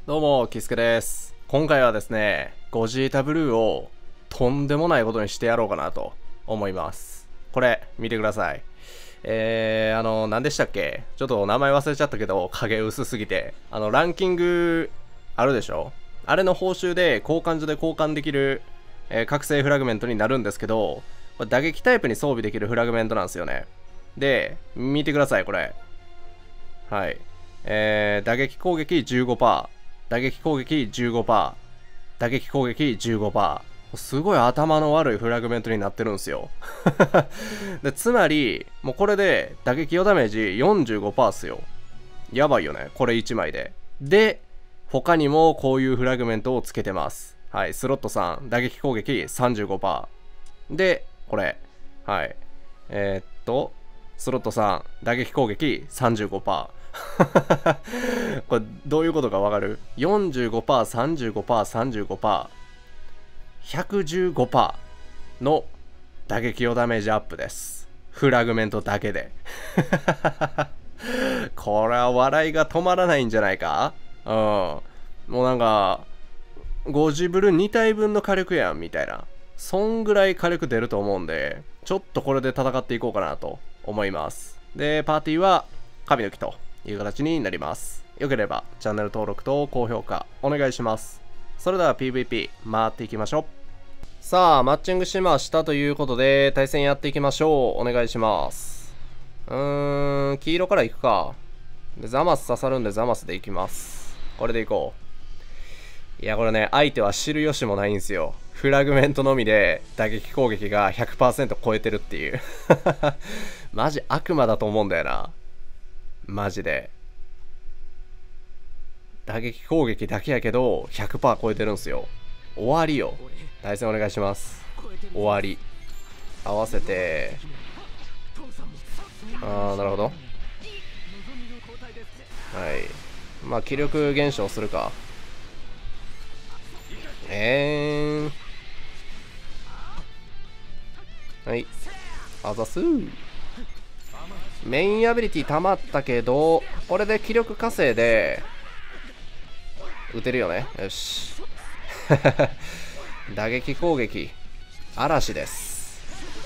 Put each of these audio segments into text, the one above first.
どうも、キスケです。今回はですね、ゴジータブルーをとんでもないことにしてやろうかなと思います。これ、見てください。何でしたっけ？ちょっと名前忘れちゃったけど、影薄すぎて。ランキングあるでしょ？あれの報酬で交換所で交換できる、覚醒フラグメントになるんですけど、これ打撃タイプに装備できるフラグメントなんですよね。で、見てください、これ。はい。打撃攻撃 15%、打撃攻撃 15%、打撃攻撃 15%。すごい頭の悪いフラグメントになってるんですよ。で、つまり、もうこれで打撃用ダメージ 45% っすよ。やばいよね、これ1枚で。で、他にもこういうフラグメントをつけてます。はい、スロット3、打撃攻撃 35%。で、これ、はい。スロット3、打撃攻撃 35%。これどういうことかわかる？ 45%、35%、35%、115% の打撃用ダメージアップです。フラグメントだけで。これは笑いが止まらないんじゃないか？うん。もうなんか、ゴジブル2体分の火力やんみたいな。そんぐらい火力出ると思うんで、ちょっとこれで戦っていこうかなと思います。で、パーティーは神の木という形になります。よければチャンネル登録と高評価お願いします。それでは PVP 回っていきましょう。さあ、マッチングしましたということで、対戦やっていきましょう。お願いします。黄色からいくか。でザマス刺さるんでザマスでいきます。これでいこう。いや、これね、相手は知る由もないんですよ。フラグメントのみで打撃攻撃が 100% 超えてるっていう。マジ悪魔だと思うんだよな。マジで。打撃攻撃だけやけど 100% 超えてるんすよ。終わりよ。対戦お願いします。終わり。合わせて。なるほど。はい。まあ、気力減少するか。はい。あざすー。メインアビリティ溜まったけど、これで気力稼いで、撃てるよね。よし。打撃攻撃。嵐です。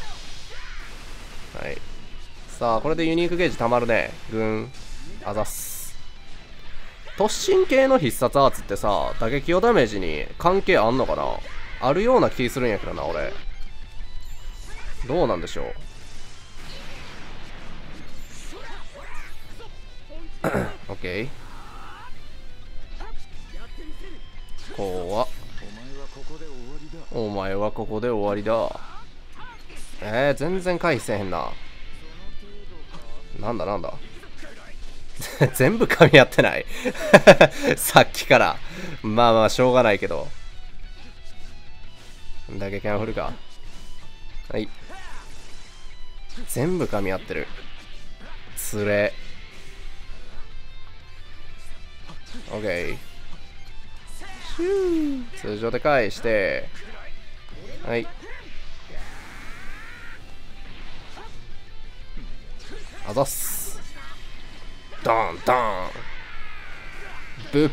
はい。さあ、これでユニークゲージ溜まるね。あざっす。突進系の必殺アーツってさ、打撃用ダメージに関係あんのかな？あるような気するんやけどな、俺。どうなんでしょう。オッケー。怖っ。お前はここで終わりだ。全然回避せへんな。なんだ全部噛み合ってない。さっきから。まあまあ、しょうがないけど。打撃が振るか。はい。全部噛み合ってる。つれ。オッケー。通常で返して。はい。あざっす。ドンドン。ブ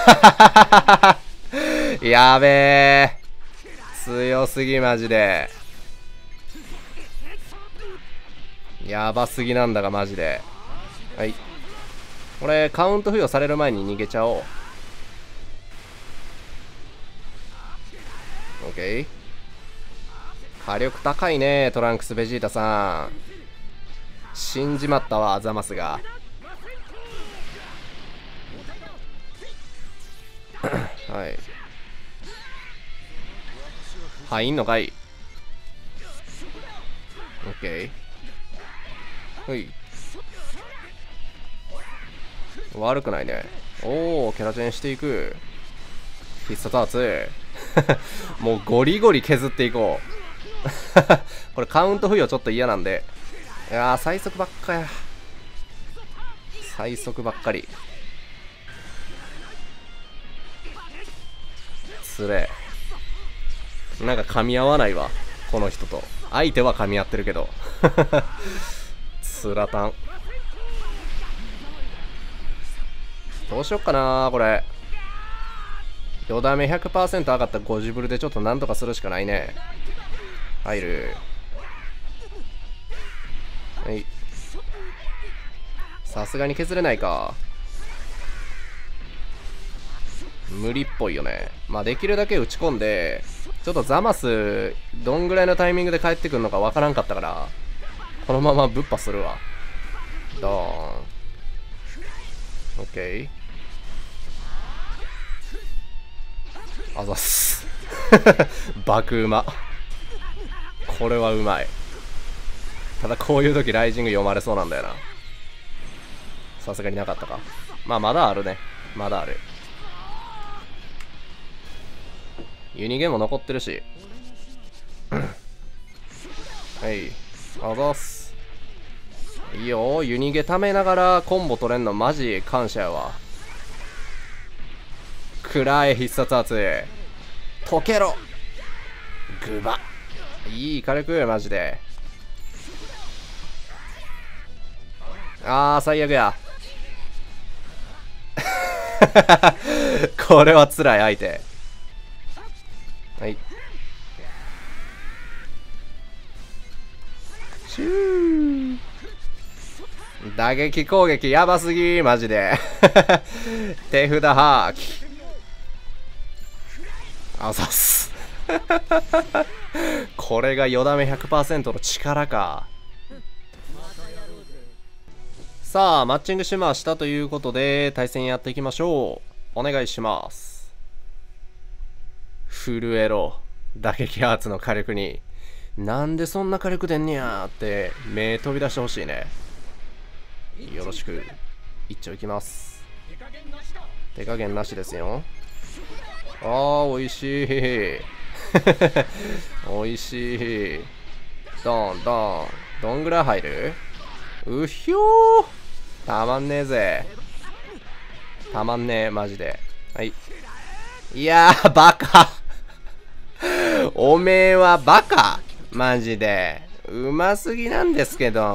ッ。やべえ。強すぎマジで。やばすぎなんだがマジで。はい。これカウント付与される前に逃げちゃおう。オッケー。火力高いね、トランクスベジータさん。死んじまったわ、ザマスが。はい。入んのかい。オッケー。はい。悪くないね。おお、キャラチェンしていく。必殺アーツ。もうゴリゴリ削っていこう。これカウント付与ちょっと嫌なんで。いやー、最速ばっかや。最速ばっかり。つれえ。なんか噛み合わないわ。この人と。相手は噛み合ってるけど。つらたん。どうしよっかなこれ。 よだめ 100% 上がったゴジブルでちょっとなんとかするしかないね。入る。はい。さすがに削れないか。無理っぽいよね。まあできるだけ打ち込んで、ちょっとザマスどんぐらいのタイミングで帰ってくるのかわからんかったから、このままぶっ破するわ。ドーン。オッケー。あざっす。爆うま。これはうまい。ただこういう時ライジング読まれそうなんだよな。さすがになかったか。まあまだあるね。まだある。ユニゲも残ってるし。はい。あざっす。いいよ。ユニゲ貯めながらコンボ取れんのマジ感謝やわ。暗い必殺圧。溶けろ。グバ。いい火力よマジで。あー最悪や。これは辛い相手。はい。シュー。打撃攻撃やばすぎマジで。手札ハーキ。あざっす。これがよだめ 100% の力か。さあマッチングしましたということで対戦やっていきましょう。お願いします。震えろ打撃アーツの火力に。なんでそんな火力出んねやーって目飛び出してほしいね。よろしく。一丁いきます。手加減なしですよ。あーおいしい。おいしい。ドンドン。どんぐらい入る？うひょー。たまんねえぜ。たまんねえマジで。はい。いやーバカ。おめえはバカマジで。うますぎなんですけど。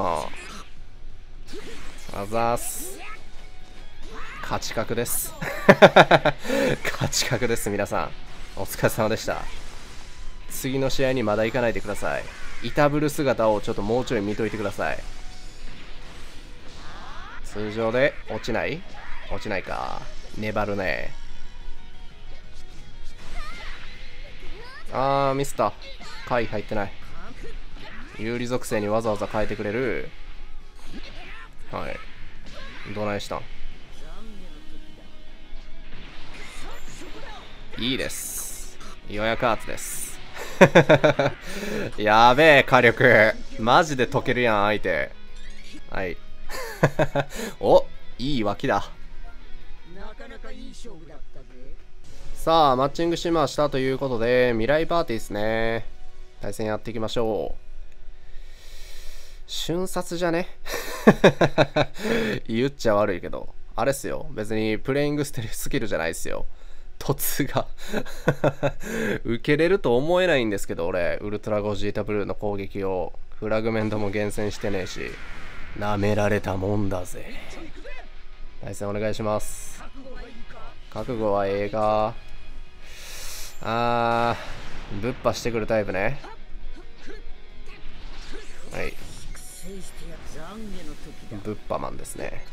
あざーす。勝ち確です。勝ち確です皆さん。お疲れ様でした。次の試合にまだ行かないでください。イタブル姿をちょっともうちょい見といてください。通常で落ちない？落ちないか。粘るね。あーミスった。回入ってない。有利属性にわざわざ変えてくれる。はい。どないしたん？いいです。予約アーツです。やべえ火力。マジで溶けるやん相手。はい。お、いい脇だ。さあマッチングしましたということで未来パーティーですね。対戦やっていきましょう。瞬殺じゃね。言っちゃ悪いけどあれっすよ。別にプレイングスキルじゃないっすよ。突が受けれると思えないんですけど、俺ウルトラゴジータブルーの攻撃をフラグメントも厳選してねえし、なめられたもんだぜ。対戦お願いします。覚悟はええか。ぶっ破してくるタイプね。はい。ぶっ破マンですね。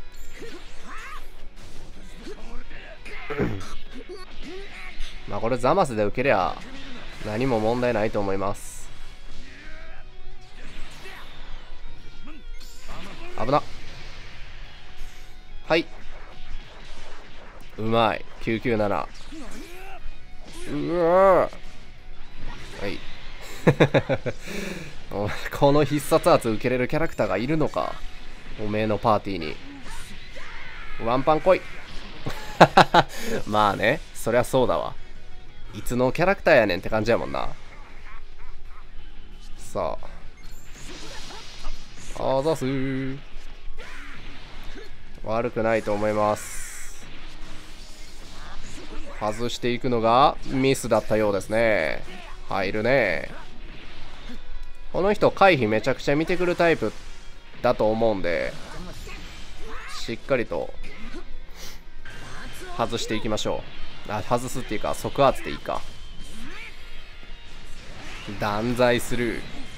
まあこれザマスで受けりゃ何も問題ないと思います。危なっ。はい、うまい。997。うわー。はい。この必殺圧受けれるキャラクターがいるのか、おめえのパーティーに。ワンパン来い。まあね、そりゃそうだわ。いつのキャラクターやねんって感じやもんな。さあ、あざすー。悪くないと思います。外していくのがミスだったようですね。入るね。この人回避めちゃくちゃ見てくるタイプだと思うんで、しっかりと外していきましょあ、外すっていうか、即圧でいいか。断罪する。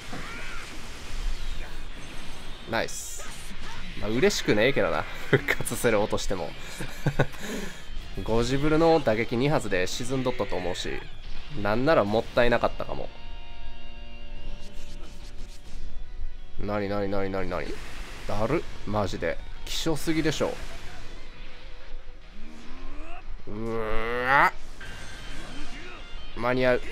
ナイス。まあ、嬉しくねえけどな。復活する落としても。ゴジブルの打撃2発で沈んどったと思うし、なんならもったいなかったかも。なにだるマジで。希少すぎでしょ。間に合う。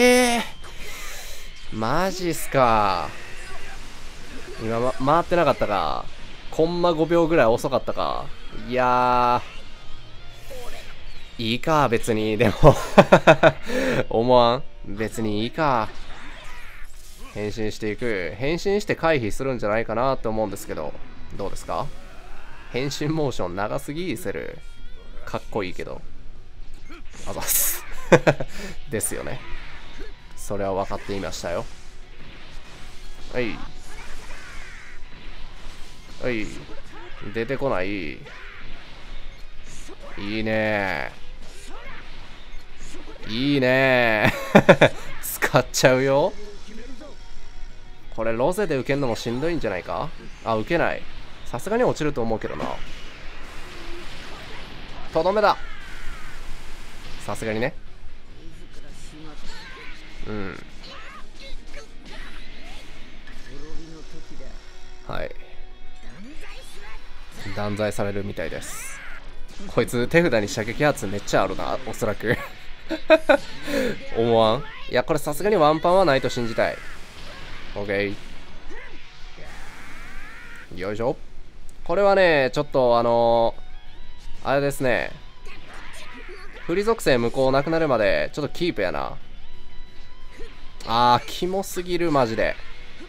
マジっすか。今、回ってなかったか。コンマ5秒ぐらい遅かったか。いやー、いいか、別に。でも思わん？別にいいか。変身していく。変身して回避するんじゃないかなって思うんですけど、どうですか？変身モーション長すぎセル。かっこいいけど。あざっす。ですよね。それは分かっていましたよ。はい。はい。出てこない。いいねいいね使っちゃうよ。これロゼで受けるのもしんどいんじゃないか？あ、受けない。さすがに落ちると思うけどな。とどめだ。さすがにね。うん。はい。断罪されるみたいです。こいつ手札に射撃圧めっちゃあるな、おそらく。思わん？いや、これさすがにワンパンはないと信じたい。オッケー。よいしょ。これはね、ちょっとあれですね。振り属性無効なくなるまで、ちょっとキープやな。キモすぎる、マジで。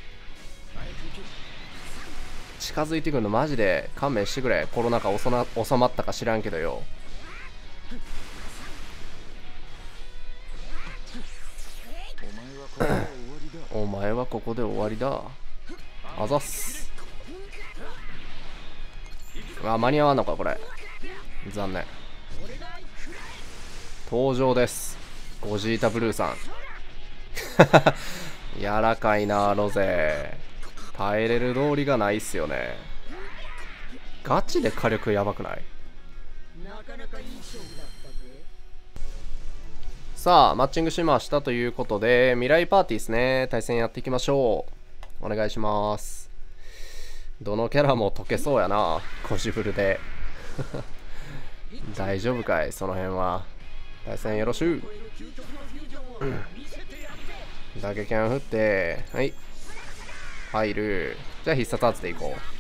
近づいてくるのマジで勘弁してくれ。コロナ禍収まったか知らんけどよ。お前はここで終わりだ。あざっす。間に合わんのかこれ。残念。登場です。ゴジータブルーさん。柔らかいなロゼ。耐えれる道理がないっすよね。ガチで火力やばくない？さあマッチングしましたということで、未来パーティーですね。対戦やっていきましょう。お願いします。どのキャラも解けそうやな、ゴジブルで。大丈夫かい、その辺は。対戦よろしゅう。打撃剣振って、はい。入る。じゃあ必殺圧でいこう。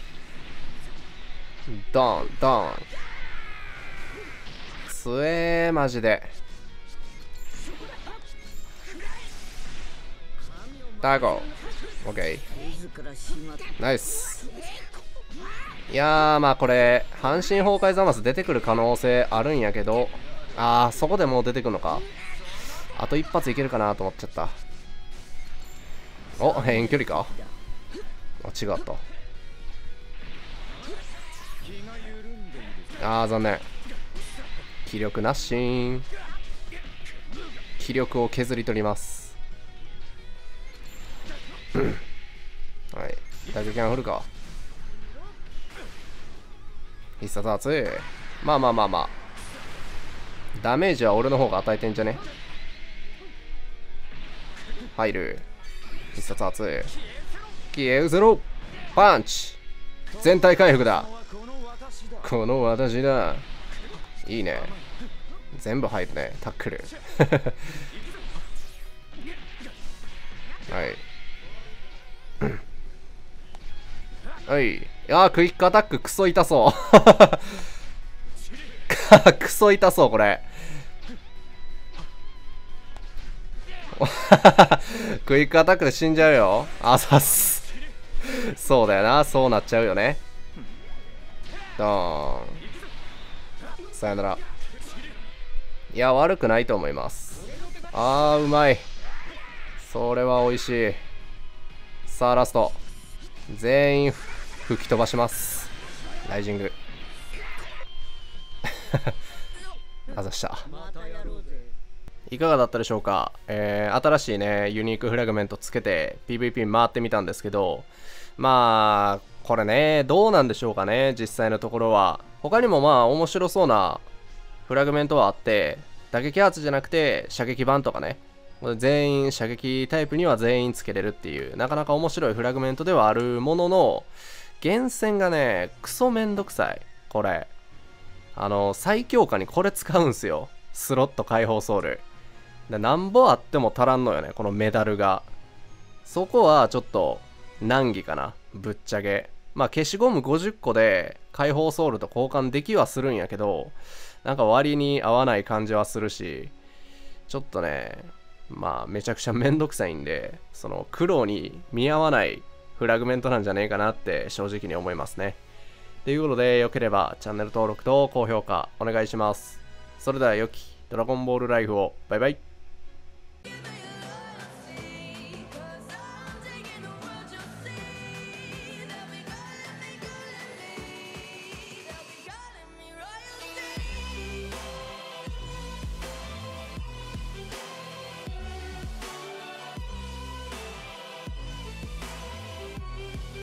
ドン、ドン。つえー、マジで。タコ。オッケー。ナイス。いやー、まあこれ、半身崩壊ザマス出てくる可能性あるんやけど、そこでもう出てくるのか。あと一発いけるかなと思っちゃった。お、遠距離か。違った。残念。気力なしん。気力を削り取ります。はい。打撃が振るか。必殺圧。まあ。ダメージは俺の方が与えてんじゃね？入る。必殺圧。消えゼロ。パンチ。全体回復だ。この私だ。いいね。全部入るね。タックル。はい。はい。クイックアタッククソ痛そう。クソ痛そう、これ。クイックアタックで死んじゃうよ。さす。そうだよな。そうなっちゃうよね。ドーン。さよなら。いや、悪くないと思います。うまい。それは美味しい。さあ、ラスト。全員吹き飛ばします。ライジング。 あざした。いかがだったでしょうか。新しいね、ユニークフラグメントつけて PVP 回ってみたんですけど、まあ、これね、どうなんでしょうかね、実際のところは。他にもまあ、面白そうなフラグメントはあって、打撃発じゃなくて射撃版とかね、全員射撃タイプには全員つけれるっていう、なかなか面白いフラグメントではあるものの、厳選がね、クソめんどくさい。これ。最強化にこれ使うんすよ。スロット解放ソウル。なんぼあっても足らんのよね、このメダルが。そこはちょっと難儀かな、ぶっちゃけ。まあ消しゴム50個で解放ソウルと交換できはするんやけど、なんか割に合わない感じはするし、ちょっとね、まあめちゃくちゃめんどくさいんで、その苦労に見合わないフラグメントなんじゃねえかなって正直に思いますね。ということで、よければチャンネル登録と高評価お願いします。それでは良きドラゴンボールライフを。バイバイ。